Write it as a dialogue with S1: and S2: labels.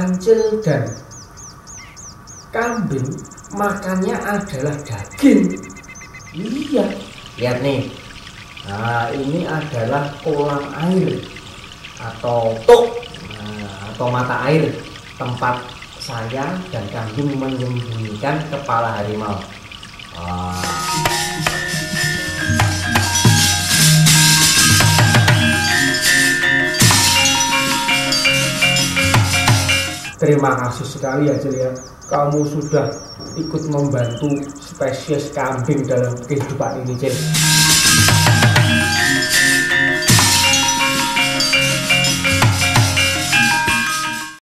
S1: kancil dan kambing makannya adalah daging. Iya, lihat nih. Nah, ini adalah kolam air atau atau mata air tempat saya dan kambing menyembunyikan kepala harimau. Terima kasih sekali ya Cil ya, kamu sudah ikut membantu spesies kambing dalam kehidupan ini Cil.